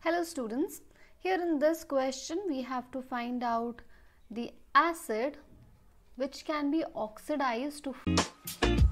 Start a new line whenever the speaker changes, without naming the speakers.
Hello students, here in this question we have to find out the acid which can be oxidized to